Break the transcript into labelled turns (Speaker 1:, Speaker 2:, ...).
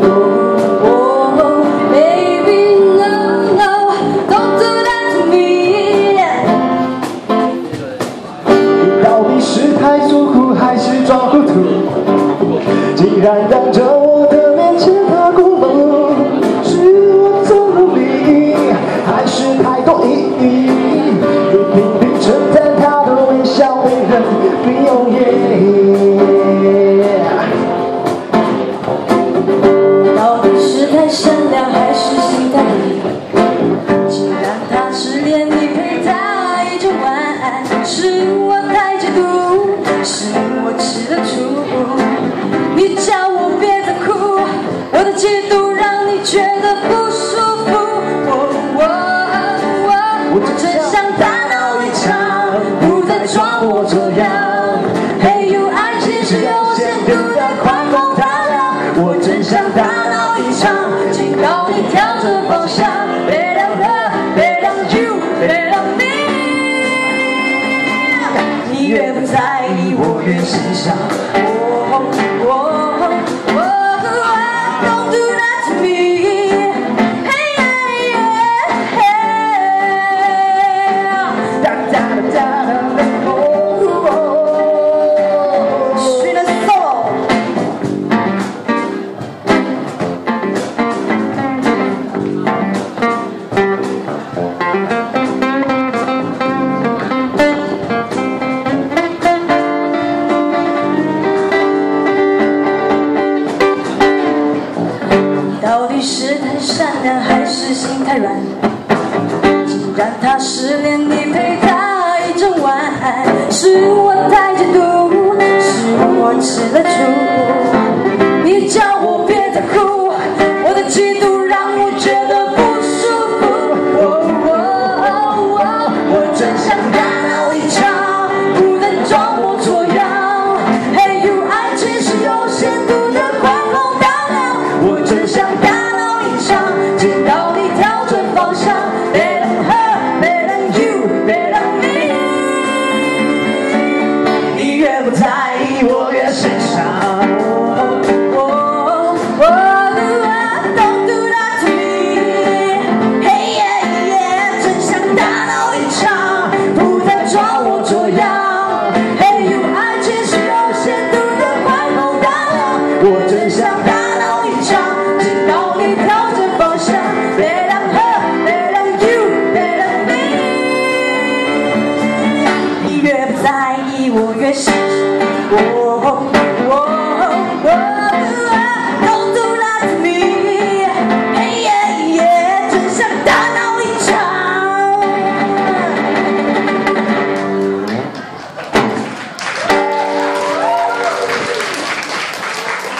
Speaker 1: 竟然当着我的面前发过梦，是我走努力，还是太多意义？你频频称赞他的微笑为人必有
Speaker 2: 到底是太善良还是心太软？既然他失恋，你陪他一整晚，是我太嫉妒，是我吃得出。你叫我别再哭，我的嫉妒让你觉得不舒服。我真想大闹一场，不再装模作样。嘿呦，爱情是有限度的狂风大浪，我真想大闹一场，警告你调整方向。Bet on her, bet on you, bet on me。你越不在意，我越欣赏。到底是太善良还是心太软？既然他失恋，你陪他一整晚，是我太嫉妒，是我吃得出。你叫我